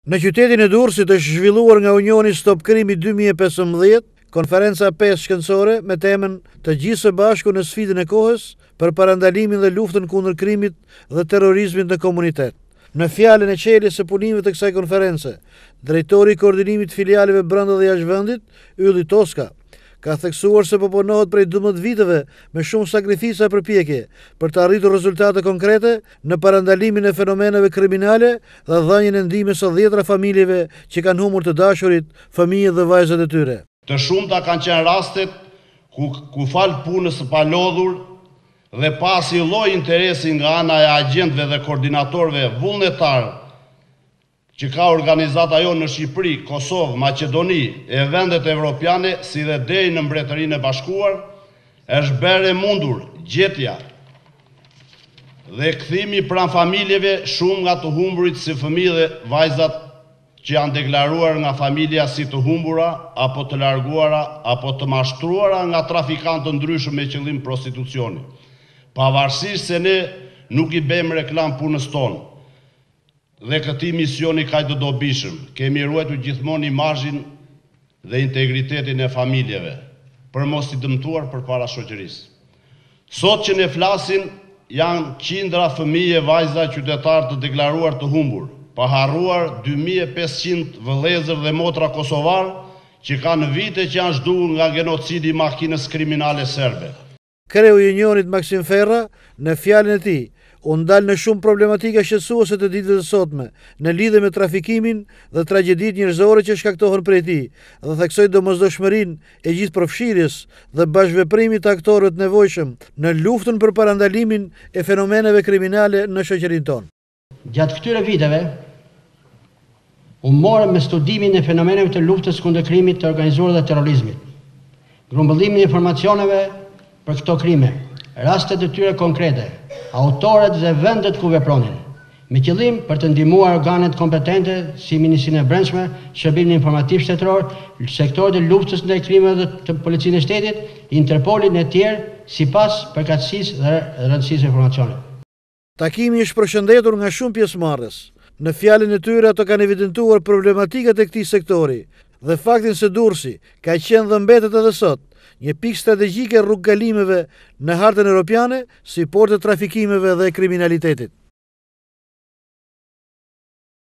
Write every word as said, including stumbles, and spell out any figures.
Në qytetin e Durrësit është zhvilluar nga Unioni Stop Krimi dy mijë e pesëmbëdhjetë konferenca pesë shkencore me temën Të gjithë së bashku në sfidën e kohës për parandalimin dhe luftën kundër krimit dhe terrorizmit në komunitet. Në fjalën e çeljes së punimit të kësaj konference, drejtori i koordinimit filialeve brenda dhe jashtë vendit, Ylli Toska, ka theksuar se po punohet prej dymbëdhjetë viteve me shumë sakrifica e përpjekje për të arritur rezultate konkrete në parandalimin e fenomeneve kriminale dhe dhënien e ndihmës së dhjetra familjeve që kanë humbur të dashurit, fëmijët dhe vajzat e tyre. Të shumta kanë qenë rastet ku, ku fal punës së palodhur dhe pasi lloj interesi nga ana e agjentëve dhe koordinatorëve vullnetar që ka organizata jonë në Shqipëri, Kosovë, Maqedoni e vendet evropiane, si dhe deri në Mbretërinë e Bashkuar, është bërë e mundur gjetja dhe kthimi pranë familjeve shumë nga të humburit si fëmijë dhe vajzat që janë deklaruar nga familja si të humbura, apo të larguara, apo të mashtruara nga trafikantë të ndryshëm me qëllim prostitucioni. Pavarësisht se ne nuk i bëjmë reklam punës tonë, dhe këti misioni ka të dobishëm, kemi ruajtur gjithmonë imazhin dhe integritetin e familjeve, për mos i dëmtuar përpara shoqërisë. Sot që ne flasin, janë qindra fëmijë e vajza qytetarë të deklaruar të humbur, pa harruar dy mijë e pesëqind vëllezër dhe motra kosovar që kanë vite që janë zhdukur nga genocidi i makinës kriminale serbe. Kreu i Unionit Maksim Ferra, në fjalën e tij, u ndal në shumë problematika shqetësuese të ditëve të sotme në lidhje me trafikimin dhe tragjeditë njerëzore që shkaktohen prej tij, dhe theksoi domosdoshmërinë e gjithë përfshirjes dhe bashkëveprimit të aktorëve të nevojshëm në luftën për parandalimin e fenomeneve kriminale në shoqërinë tonë. Gjatë këtyre viteve u morëm me studimin e fenomeneve të luftës kundër krimit të organizuar dhe terrorizmit, grumbullimin e informacioneve për këto krime, rastet e tyre konkrete, autorët dhe vendet ku vepronin, me qëllim për të ndihmuar organet kompetente si Ministrinë e Brendshme, Shërbimin Informativ Shtetëror, sektorët e luftës ndaj krimeve të Policinë e Shtetit, Interpolin e tjerë, sipas përkatësisë dhe rëndësisë së informacionit. Takimi është përshëndetur nga shumë pjesëmarrës. Në fjalën e tyre ato kanë evidentuar problematikat e këtij sektori dhe faktin se Durrësi ka qenë dhe mbetet edhe sot një pikë strategjike rrugëkalimeve në hartën europiane si portë të trafikimeve dhe kriminalitetit.